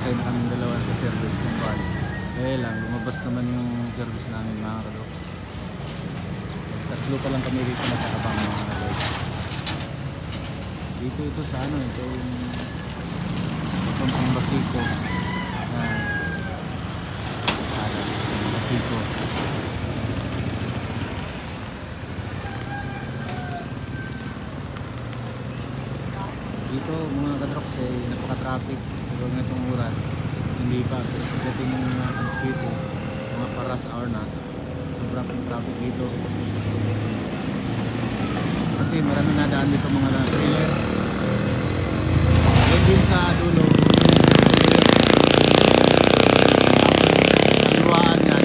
Nakasakay na kami dalawa sa service ng van. Eh lang, lumabas naman yung service namin mga kalok. Tatlo pa lang kami dito nagkakabang mga kalok. Dito ito sa ano, ito yung Basiko. Basiko. Dito mga kadroks napaka-traffic siguro na itong oras. Hindi pa, pero pagdating ng alas 7 mga paras hour na sobrang traffic dito kasi marami nadaan dito mga trailer. Yan din sa dulo kaliwaan yan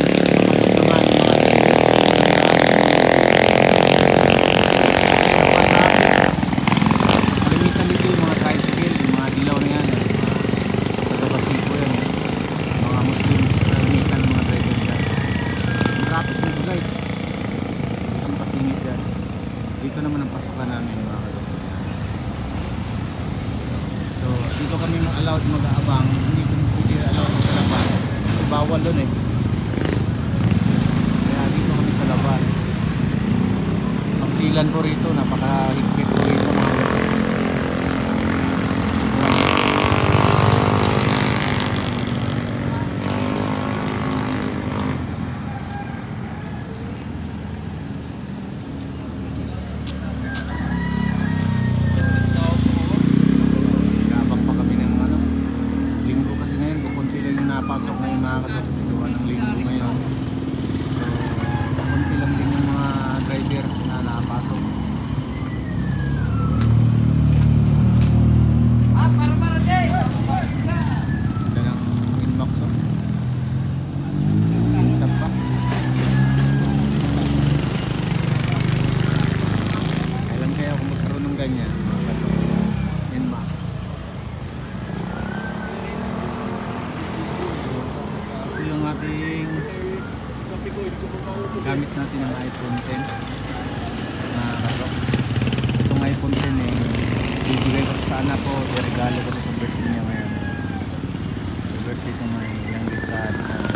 kalimitan dito yung mga tricycle, yung mga dilaw na yan taga-Basiko yan mga Muslim, kalimitan ng mga driver dyan. Ang traffic nito guys, ang pasingit yan. Dito naman ang pasukan namin mga kalok. So dito kami allowed mag-aabang, hindi kami pwede allowed sa labas kasi bawal doon eh. Kaya dito kami sa labas. Masilan po rito, napakahigpit po rito mga kalok. Pasok na yung mga katapsituan ng linggo ngayon. So, kunti lang din yung mga driver na nakapasok. Ganda ng inbox oh. Tap pa. Kailan kaya ako magkaroon ng ganyan mga katapsituan? Inbox. Yung ating gamit natin ng iPhone 10 na kalok. Itong iPhone 10 eh bibigay ko sa anak ko, regalo ko sa birthday niya ngayon. Birthday ko may youngest son.